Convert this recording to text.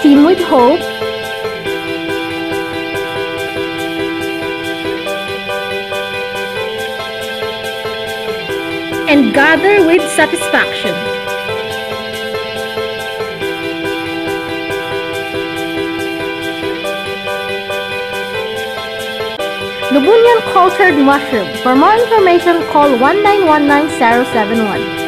team with hope, and gather with satisfaction. Lubunian cultured mushroom. For more information, call 1919-071.